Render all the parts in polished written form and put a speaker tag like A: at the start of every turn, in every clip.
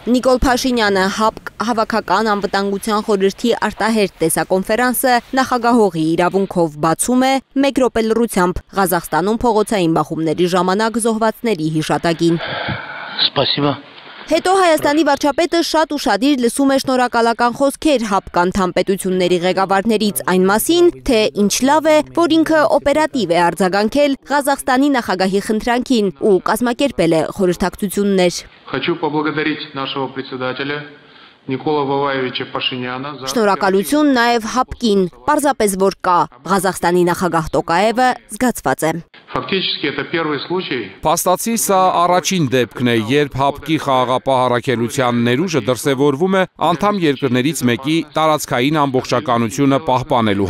A: Նիկոլ Փաշինյանը ՀԱՊԿ հավաքական անվտանգության խորհրդի արտահերթ տեսակոնֆերանսը նախագահողի իրավունքով բացում է 1 րոպե լռությամբ Ղազախստանում փողոցային բախումների ժամանակ զոհվածների հիշատակին։
B: Спасибо.
A: Հետո Հայաստանի վարչապետը շատ ուշադիր լսում է շնորհակալական խոսքեր ՀԱՊԿ անդամ պետությունների ղեկավարներից այն մասին, թե ինչ լավ է, որ ինքը օպերատիվ է արձագանքել Ղազախստանի նախագահի խնդրանքին ու կազմակերպել է խորհրդակցություններ։
C: Хочу поблагодарить нашего председателя Նիկոլա Վավայևիչ Փաշինյանը։
A: Շնորհակալություն նաև ՀԱՊԿ-ին, պարզապես որ կա Ղազախստանի նախագահ Տոկաևը զգացված է։
C: Фактически это первый случай.
D: Փաստացի սա առաջին դեպքն է, երբ ՀԱՊԿ-ի խաղաղապահ առաքելության ներուժը դրսևորվում է անդամ երկրներից մեկի տարածքային ամբողջականությունը պահպանելու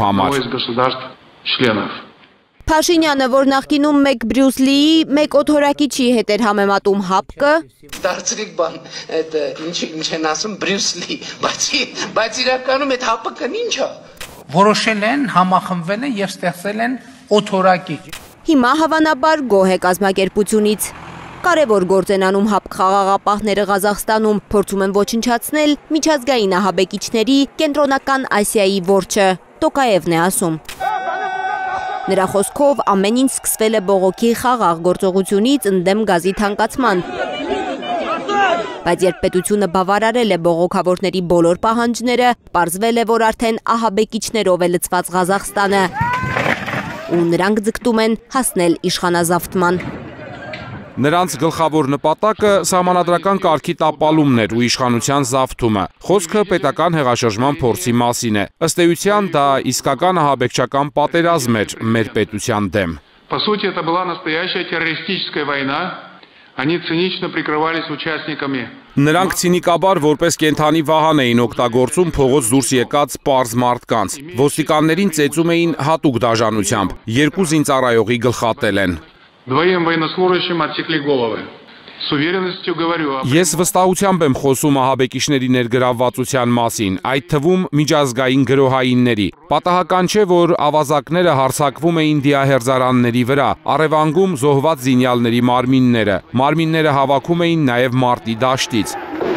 D: համար։
A: Փաշինյանը, որ նախկինում մեկ Բրյուս Լիի, մեկ օթորակիչի հետ էր համեմատում ՀԱՊԿ-ը,
E: Դարձրիկ բան, այդ ինչ են ասում Բրյուս Լի, բայց իրականում այդ ՀԱՊԿ-ն ինչ է։ Որոշել են, համախմբվել են եւ ստեղծել են օթորակիչ։
A: Հիմա հավանաբար գոհ է կազմակերպությունից։ Կարևոր գործ են անում ՀԱՊԿ խաղաղապահները Ղազախստանում, փորձում են ոչնչացնել միջազգային ահաբեկիչների Կենտրոնական Ասիայի որջը, Տոկաևն է ասում։ Նրա խոսքով ամեն ինչ սկսվել է բողոքի խաղաղ գործողությունից ընդդեմ գազի թանկացման։ Բայց երբ պետությունը բավարարել է բողոքավորների բոլոր պահանջները, պարզվել է, որ արդեն ահաբեկիչներով է լցված Ղազախստանը ու նրանք ձգտում են հասնել իշխանազավթման։
D: Նրանց գլխավոր նպատակը սահմանադրական կարգի տապալումն էր ու իշխանության զավթումը։ Խոսքը պետական հեղաշրջման փորձի մասին է։ Ըստ էության դա իսկական ահաբեկչական պատերազմ էր մեր պետության դեմ։
C: По сути, это была настоящая террористическая война. Они цинично прикрывались участниками.
D: Նրանք ցինիկաբար որպես կենթանի վահան էին օգտագործում փողոց դուրս եկած պարզ մարդկանց։ Ոստիկաններին ծեծում էին հատուկ դաժանությամբ։ 2 զինծառայողի գլխատել են։
C: Двоим военнослужащим отсекли головы. С уверенностью говорю.
D: Ես վստահությամբ եմ խոսում ահաբեկիչների ներգրավվածության մասին, այդ թվում միջազգային գրոհայինների։ Պատահական չէ, որ ավազակները հարձակվում էին դիահերձարանների վրա, առևանգում զոհված զինյալների մարմինները հավաքում էին նաև մարտի դաշտից։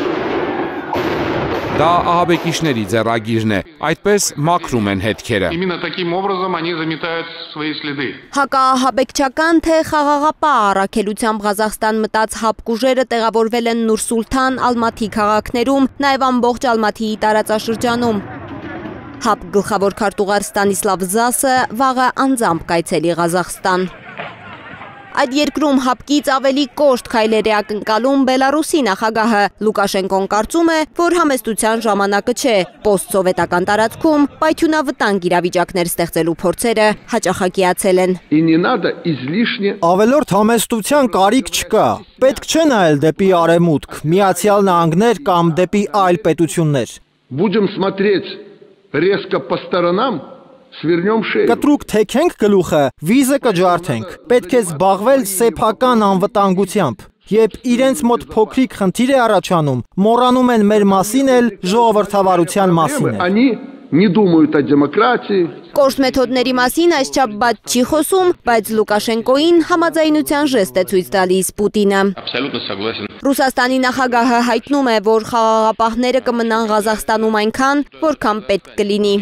D: Դա ահաբեկիչների ձեռագիրն է, այդպես մաքրում են հետքերը։
C: Именно таким образом они заметают свои следы.
A: Հակաահաբեկչական թե խաղաղապահ առաքելությամբ Ղազախստան մտած ՀԱՊԿ ուժերը տեղավորվել են Նուր-Սուլթան, Ալմաթի քաղաքներում, նաև ամբողջ Ալմաթիի տարածաշրջանում։ ՀԱՊԿ գլխավոր քարտուղար Ստանիսլավ Զասը վաղը անձամբ կայցելի Ղազախստան։ Այդ երկրում ՀԱՊԿ-ից ավելի կոշտ քայլեր է ակնկալում Բելարուսի նախագահը։ Լուկաշենկոն կարծում է, որ համեստության ժամանակը չէ, պոստսովետական տարածքում պայթյունավտանգ իրավիճակներ ստեղծելու փորձերը հաճախակիացել են։
F: Ավելորդ համեստության կարիք չկա։ Պետք չէ նայել դեպի արևմուտք, Միացյալ Նահանգներ կամ դեպի այլ պետություններ։
G: Будем смотреть резко по сторонам.
F: Կտրուկ թեքենք գլուխը, վիզը կջարդենք, պետք է զբաղվել սեփական անվտանգությամբ, երբ իրենց մոտ փոքրիկ խնդիր է առաջանում, մոռանում են մեր մասին էլ, ժողովրդավարության մասին էլ։
A: Կոշտ մեթոդների մասին այսչափ բաց չի խոսում, բայց Լուկաշենկոին համաձայնության ժեստ է ցույց տալիս Պուտինը։ Ռուսաստանի նախագահը հայտնում է, որ խաղաղապահները կմնան Ղազախստանում այնքան, որքան պետք կլինի։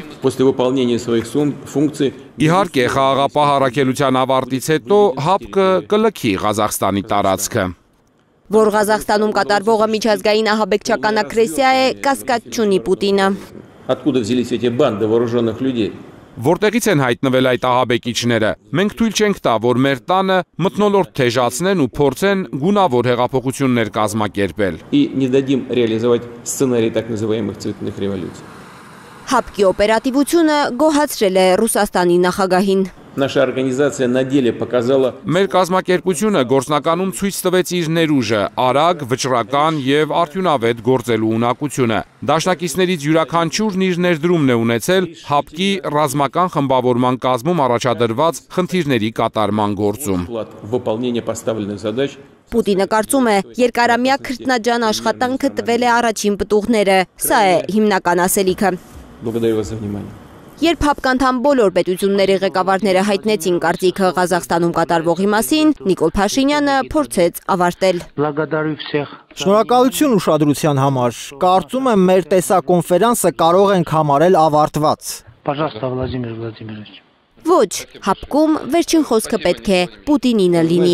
D: Իհարկե, խաղաղապահ առաքելության ավարտից հետո ՀԱՊԿ-ը կլքի Ղազախստանի տարածքը։
A: Որ Ղազախստանում կատարվողը միջազգային ահաբեկչական ագրեսիա է, կասկած չունի Պուտինը։
H: Откуда взялись эти банды вооруженных людей?
D: Որտեղից են հայտնվել այդ ահաբեկիչները։ Մենք թույլ չենք տա, որ մեր տանը մթնոլորտ թեժացնեն ու փորձեն գունավոր հեղափոխություններ կազմակերպել։
H: И не дадим реализовать сценарий так называемых цветных революций.
A: ՀԱՊԿ-ի օպերատիվությունը գոհացրել է Ռուսաստանի նախագահին։
H: Наша организация на деле показала.
D: Մեր կազմակերպությունը գործնականում ցույց տվեց իր ներուժը, արագ, վճռական եւ արդյունավետ գործելու ունակությունը։ Դաշնակիցներից յուրաքանչյուրն իր ներդրումն է ունեցել ՀԱՊԿ-ի ռազմական խմբավորման կազմում առաջադրված խնդիրների կատարման գործում։
A: Պուտինը կարծում է, երկարամյա քրտնաջան աշխատանքը տվել է առաջին պտուղները։ Սա է հիմնական ասելիքը։ Երբ հապկանդամ բոլոր պետությունների ղեկավարները հայտնեցին կարծիքը Ղազախստանում կատարվողի մասին, Նիկոլ Փաշինյանը փորձեց ավարտել։
F: Շնորհակալություն ուշադրության համար։ Կարծում եմ մեր տեսակոնֆերանսը կարող ենք համարել ավարտված։
E: Пожалуйста, Владимир Владимирович.
A: Ոչ, հապկում վերջին խոսքը պետք է Պուտինինը լինի։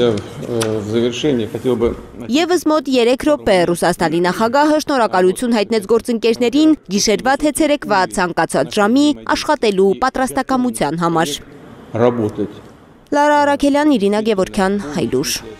A: Եվս մոտ 3 րոպե Ռուսաստանի նախագահը շնորհակալություն հայտնեց գործընկերներին գիշերվա թե ցերեկվա ցանկացած ժամի աշխատելու պատրաստակամության համար։ Լարա Արաքելյան, Իրինա Գևորգյան, Հայլուր։